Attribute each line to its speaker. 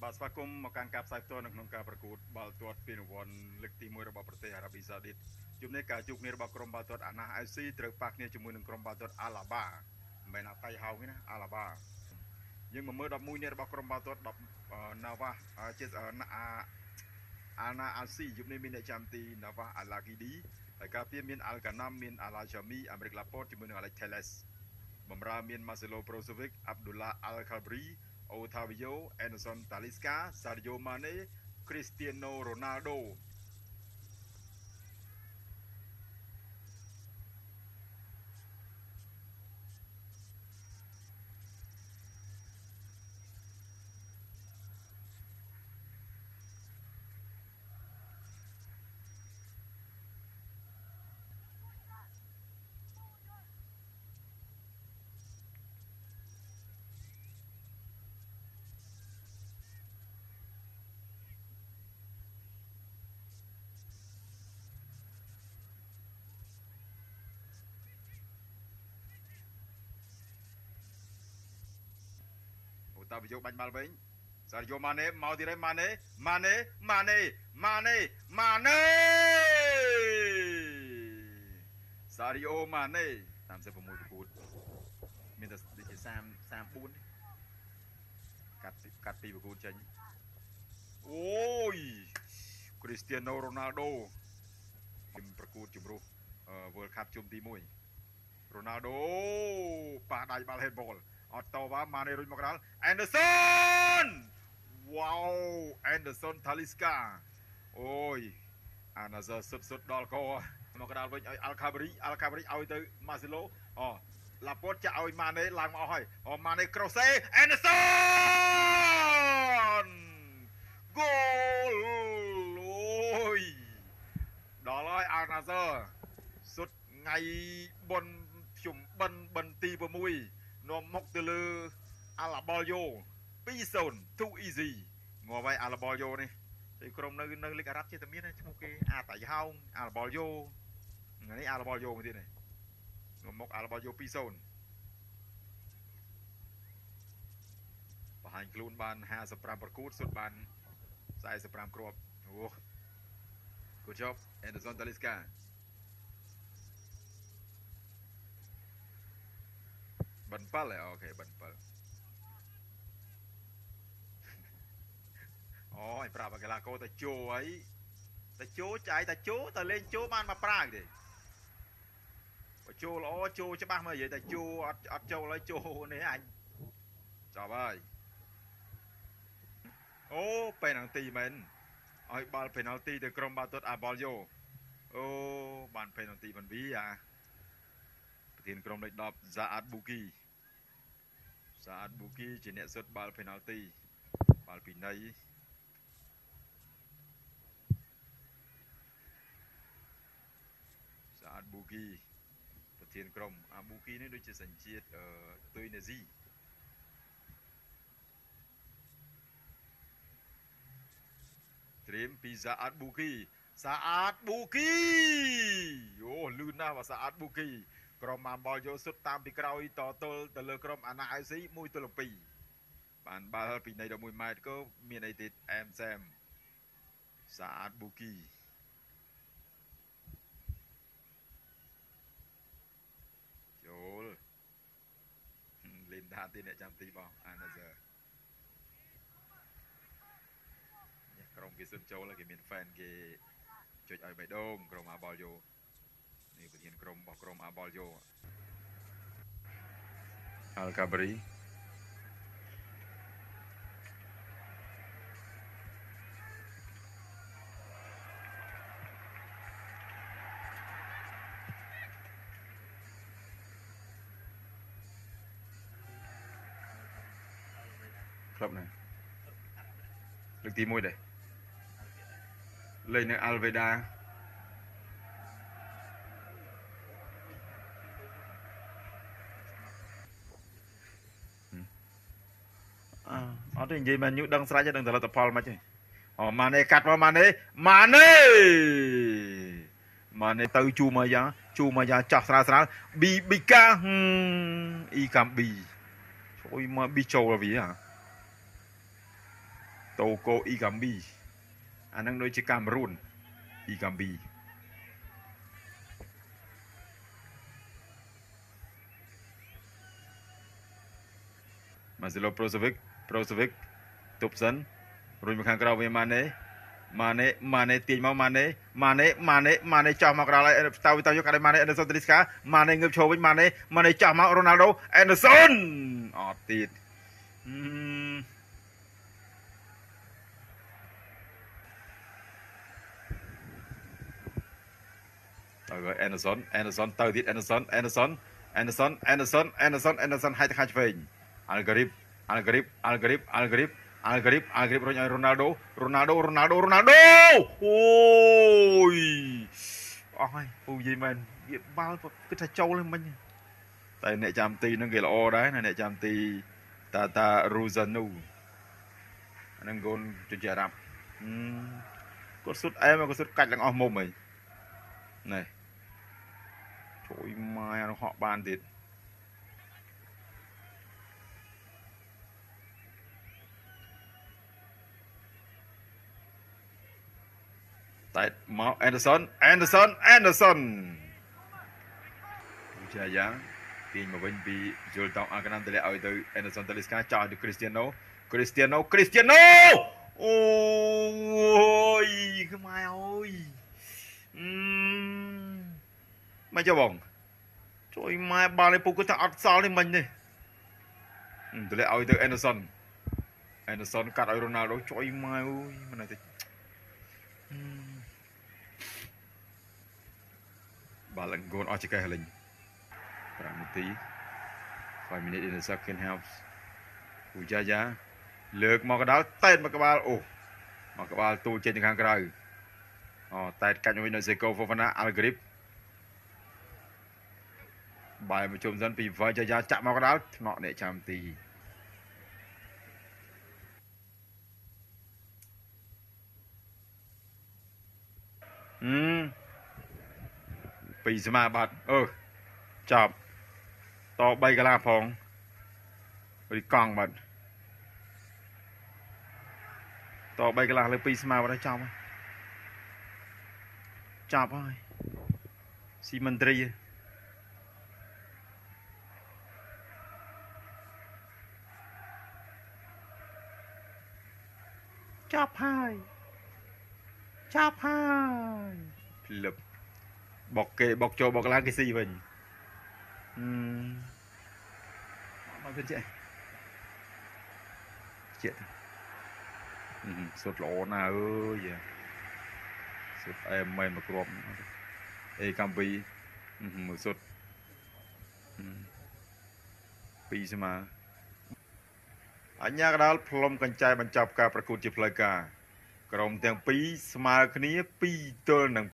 Speaker 1: បាទស្វាគមន៍មកកាន់ការផ្សាយផ្ទាល់នៅក្នុងការប្រកួតបាល់ទាត់ពានរង្វាន់លើកទី1របស់ប្រទេសអារ៉ាប៊ីសាអូឌីតជំនាញការជួបគ្នារបស់ក្រុមបាល់ទាត់អាណា FC ត្រូវប៉ះគ្នាជាមួយនឹងក្រុមបាល់ទាត់អាឡាបាមិនមែនអាតៃហោងទេណាអាឡាបាយើងមកមើល11នាក់របស់ក្រុមបាល់ទាត់10ណាវ៉ាជាអាណាអាស៊ីយប់នេះមានអ្នកចាំទីណាវ៉ាអាឡាគីឌីហើយការពារមានអាល់កាណាំមានអាឡាជាមីអាមេរិកឡាប៉តជាមួយនឹងអាឡិចថេលេសបម្រើមានម៉ាសេឡូប្រូសូវិកអាប់ឌុលឡាអាល់ខាប្រីអូថាវីយ៉ូអេនដឺសុនតាលីស្កាសារីយ៉ូម៉ាណេគ្រីស្ទៀណូរ៉ូណាល់ដូតាវីយ៉ូបាញ់បាល់វិញសារីយ៉ូម៉ាណេមកទៀតហើយម៉ាណេសារីយ៉ូម៉ាណេ36ប្រកួតមានតែដូចជា34កាត់ពីប្រកួតចេញអូយគ្រីស្ទៀណូរ៉ូណាល់ដូប្រកួតជំរុះ World Cup ជុំទី1រ៉ូណាល់ដូប៉ះដៃបាល់ headball អត់តវ៉ាម៉ាណេរុញមកដល់អេនដឺសុនវ៉ាវអេនដឺសុនថាលីស្កាអូយអាណាហ្សឺសុតដល់កមកដល់វិញឲ្យអាល់ខាបរីឲ្យទៅម៉ាសេឡូឡាប៉តចាក់ឲ្យម៉ាណេឡើងមកអស់ហើយម៉ាណេក្រូសេអេនដឺសុនហ្គោលអូយដល់ហើយអាណាហ្សឺសុតថ្ងៃបុណ្យខ្ញុំបិណ្ឌទី6នាំមុខទៅលើអាឡាបលយ៉ូ 2-0 too easy ងាប់ហើយអាឡាបលយ៉ូនេះទីក្រុមនៅលីកអារ៉ាប់ជាតែមានឈ្មោះគេអាតៃហោងអាឡាបលយ៉ូថ្ងៃនេះអាឡាបលយ៉ូមួយទៀតនេះនាំមុខអាឡាបលយ៉ូ 2-0 បង្ហាញខ្លួនបាន55ប្រកួតសុទ្ធបាន45គ្រាប់អូ Good job Anderson Talisca bắn bal này ok bắn bal ôi pra bà cái là cô ta chô ấy ta chô chạy ta lên chô ban mà pra gì chô nó chô cho bác mà vậy ta chô ọt chô lấy chô này anh chào ơi ô penalty mình ôi ball penalty từក្រុមបាល់ទាត់អាបលយ៉ូអូបាន penalty មិនវីអាប្រធានក្រុមលេខ10ហ្សាអាតប៊ូគីជាអ្នកសុទ្ធបាល់ penalty បាល់ពីណីហ្សាអាតប៊ូគីប្រធានក្រុមអាប៊ូគីនេះដូចជាសញ្ជាតិទុយនេស៊ីត្រៀមពីហ្សាអាតប៊ូគីអូលឿនណាស់បាទហ្សាអាតប៊ូគីក្រុមអាបលយ៉ូសុទ្ធតាមពីក្រោយតទល់ទៅលើក្រុមអាណាអេស៊ី1-2បានបាល់ពីនៃ11ម៉ែត្រក៏មានអីទៀតអែមសែមហ្សាអាតប៊ូគីចូលលេងដានទៀតអ្នកចាំទីបងអាណាហ្សឺក្រុមគេសុទ្ធចូលគេមាន fan គេចុចឲ្យបេះដូងក្រុមអាបលយ៉ូនេះប្រធានក្រុមរបស់ក្រុមអាបលយ៉ូអាល់កាបរីក្លឹបណាលើកទី1ដែរលេងនៅអាល់វេដាអត់ទេនិយាយមែនញូដឹងស្រេចដឹងតែលទ្ធផលមិនទេម៉ាណេកាត់មកម៉ាណេទៅជួមកយ៉ាងចាស់ស្រាលប៊ីកាអ៊ីកាំប៊ីជួយមកប៊ីចូលវាโตโกอีกัมบีอันนั้นโดยจะกามรูนอีกัมบีมาซิโลโปรโซวิกตุบสันรุยมาข้างกราวเวมาเนตีมาเนจ่อมากราวเลยตาวิตายกอะไรมาเนแอนเดอร์สันติลิสกามาเนเงือบโชว์มาเนจ่อมาโรนัลโดแอนเดอร์สันอ๋อติดแอนเดอร์สันเตอร์ติดแอนเดอร์สันให้ตะขาบเฟงอัลกริบโรนัลโดโอ้ยอ๋อยผู้ยิงมันเก็บบอลก็จะโจเลยมันแต่เนี่ยจำตีนั่งเกลโอได้นะเนี่ยจำตีตารูซานูนั่งโกนจนจะรับก็สุดก็สุดกัดหลังออกมุมเลยnày trời mai nó họ bàn thịt tại máu Anderson cha giá khi mà bên bị rồi tao ăn cái năm tele ở từ Anderson Talisca cho được Cristiano ôi cái mai ơi mày cho bỏng trời mai ba lấy cái thằng sao lên mình đi tele ở từ Anderson cắt ở Ronaldo trời mai ơi mà này thì bà lần goal ở cái hình Pramiti 5 minutes in the second half Ujaya เลือกมากระดาษเต้นมากระบาลโอ้มากระบาลตูเจนทางไกลอ๋อแต่กันอยู่ในเซโกโฟฟานะอัลกริปบายมาชมซันปีไฟจะยาจับมากระดาษเนาะเนี่ยจำตีปีสมาบัตจับต่อใบกระลาพองไปกองบัตต่อใบกระลาเลยปีสมาบัตจับไปซีมันตรีจับให้หลบบอกเกบอกโจบอกล้างเกซีไปมาเป็นเจ๊สุดหล่อน่าสุดไม่มากรอบกัมปีมือสุดปีใช่ไหมอันยากระดับพลอมกันใจบรรจับการประกวดจิพลกากรมเตียงปีสมาคณีปีเตอร์หนัง